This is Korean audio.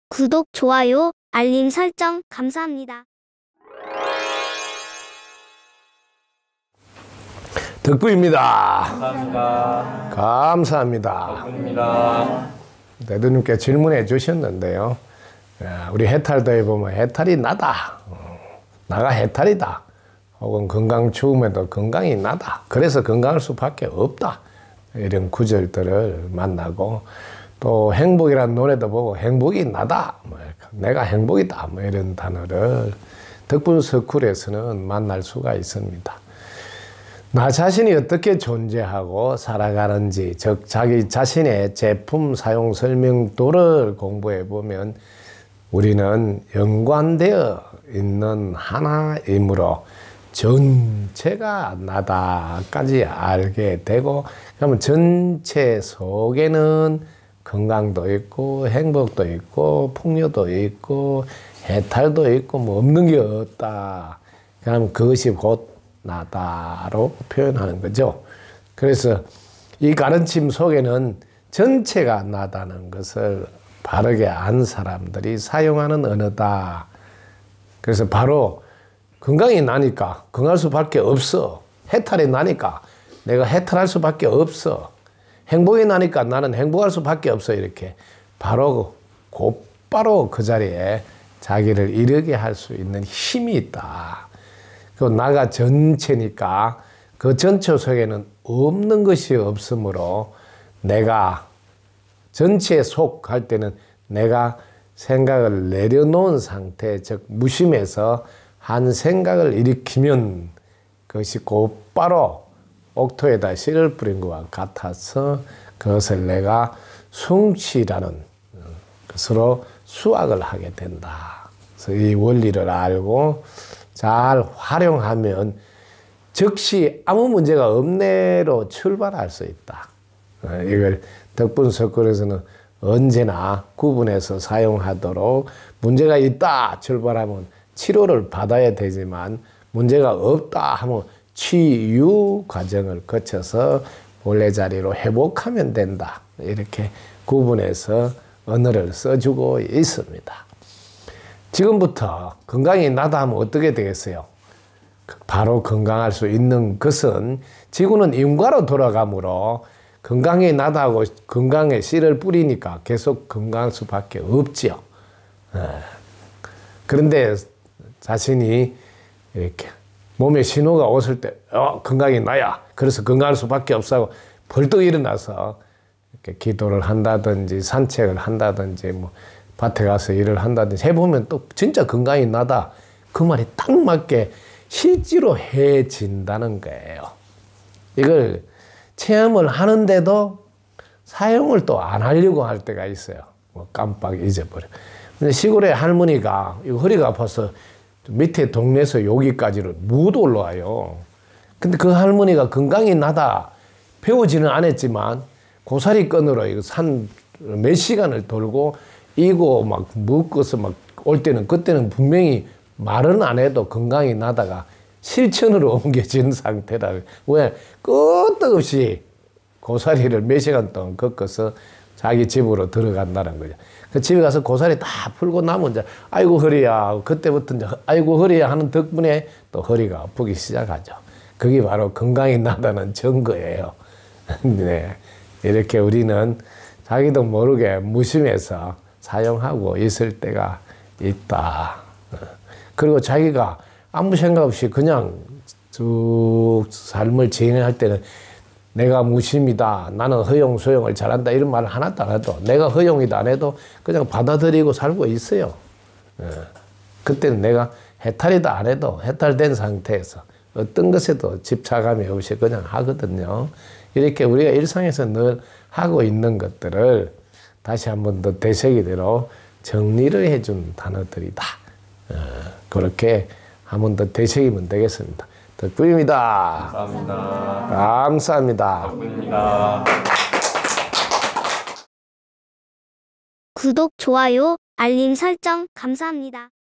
구독, 좋아요, 알림 설정 감사합니다. 덕구입니다. 감사합니다. 감사합니다. 덕구입니다. 대도님께 질문해 주셨는데요. 우리 해탈도에 보면 해탈이 나다. 나가 해탈이다. 혹은 건강 추움에도 건강이 나다. 그래서 건강할 수밖에 없다. 이런 구절들을 만나고 또 행복이라는 노래도 보고 행복이 나다. 내가 행복이다. 이런 단어를 덕분 서쿨에서는 만날 수가 있습니다. 나 자신이 어떻게 존재하고 살아가는지, 즉 자기 자신의 제품 사용 설명도를 공부해 보면 우리는 연관되어 있는 하나이므로 전체가 나다까지 알게 되고, 그러면 전체 속에는 건강도 있고 행복도 있고 풍요도 있고 해탈도 있고 뭐 없는 게 없다. 그럼 그것이 곧 나다로 표현하는 거죠. 그래서 이 가르침 속에는 전체가 나다는 것을 바르게 안 사람들이 사용하는 언어다. 그래서 바로 건강이 나니까 건강할 수밖에 없어. 해탈이 나니까 내가 해탈할 수밖에 없어. 행복이 나니까 나는 행복할 수밖에 없어. 이렇게 바로 곧바로 그 자리에 자기를 이르게 할 수 있는 힘이 있다. 그 나가 전체니까 그 전체 속에는 없는 것이 없으므로 내가 전체에 속할 때는 내가 생각을 내려놓은 상태, 즉 무심해서 한 생각을 일으키면 그것이 곧바로 옥토에다 씨를 뿌린 것과 같아서 그것을 내가 성취라는 것으로 수확을 하게 된다. 그래서 이 원리를 알고 잘 활용하면 즉시 아무 문제가 없네로 출발할 수 있다. 이걸 덕분 서클에서는 언제나 구분해서 사용하도록, 문제가 있다 출발하면 치료를 받아야 되지만 문제가 없다 하면 치유 과정을 거쳐서 원래 자리로 회복하면 된다. 이렇게 구분해서 언어를 써주고 있습니다. 지금부터 건강이 나다 하면 어떻게 되겠어요? 바로 건강할 수 있는 것은 지구는 인과로 돌아가므로 건강이 나다 하고 건강에 씨를 뿌리니까 계속 건강할 수밖에 없지요. 그런데 자신이 이렇게 몸에 신호가 왔을 때 건강이 나야. 그래서 건강할 수밖에 없어 하고 벌떡 일어나서 이렇게 기도를 한다든지 산책을 한다든지 뭐 밭에 가서 일을 한다든지 해보면 또 진짜 건강이 나다. 그 말이 딱 맞게 실제로 해진다는 거예요. 이걸 체험을 하는데도 사용을 또 안 하려고 할 때가 있어요. 뭐 깜빡 잊어버려. 근데 시골에 할머니가 허리가 아파서 밑에 동네에서 여기까지를 못 올라와요. 근데 그 할머니가 건강이 나다 배우지는 않았지만 고사리 끈으로 이거 산 몇 시간을 돌고 이거 막 묶어서 막 올 때는 그때는 분명히 말은 안 해도 건강이 나다가 실천으로 옮겨진 상태라. 왜? 끄떡없이 고사리를 몇 시간 동안 꺾어서 자기 집으로 들어간다는 거죠. 그 집에 가서 고사리 다 풀고 나면 이제 아이고 허리야. 그때부터 이제 아이고 허리야 하는 덕분에 또 허리가 아프기 시작하죠. 그게 바로 건강이 나다는 증거예요. 네. 이렇게 우리는 자기도 모르게 무심해서 사용하고 있을 때가 있다. 그리고 자기가 아무 생각 없이 그냥 쭉 삶을 진행할 때는 내가 무심이다. 나는 허용, 소용을 잘한다. 이런 말을 하나도 안 해도 내가 허용이다 안 해도 그냥 받아들이고 살고 있어요. 그때는 내가 해탈이다 안 해도 해탈된 상태에서 어떤 것에도 집착감이 없이 그냥 하거든요. 이렇게 우리가 일상에서 늘 하고 있는 것들을 다시 한 번 더 되새기대로 정리를 해준 단어들이다. 그렇게 한 번 더 되새기면 되겠습니다. 덕구입니다. 감사합니다. 감사합니다. 덕구입니다. 구독, 좋아요, 알림 설정 감사합니다.